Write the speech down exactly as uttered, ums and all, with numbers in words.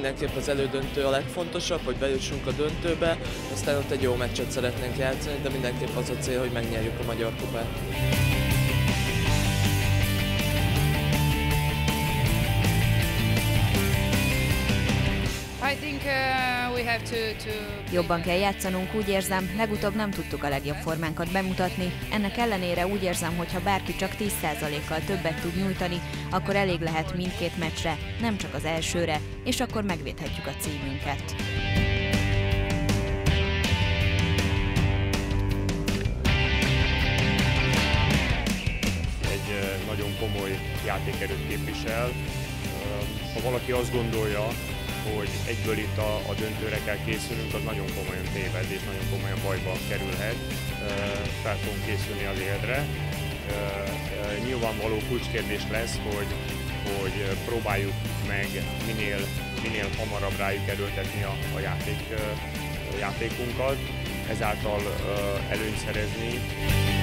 mindenképp az elődöntő a legfontosabb, hogy bejussunk a döntőbe, aztán ott egy jó meccset szeretnénk játszani, de mindenképp az a cél, hogy megnyerjük a Magyar Kupát. Jobban kell játszanunk, úgy érzem, legutóbb nem tudtuk a legjobb formánkat bemutatni, ennek ellenére úgy érzem, hogy ha bárki csak tíz százalékkal többet tud nyújtani, akkor elég lehet mindkét meccsre, nem csak az elsőre, és akkor megvédhetjük a címünket. Egy nagyon komoly játékerőt képvisel. Ha valaki azt gondolja, hogy egyből itt a, a döntőre kell készülnünk, az nagyon komolyan téved és nagyon komolyan bajba kerülhet. Fel fogunk készülni az élre. Nyilvánvaló kulcskérdés lesz, hogy, hogy próbáljuk meg minél, minél hamarabb rájuk erőltetni a, a, játék, a játékunkat, ezáltal előnyt szerezni.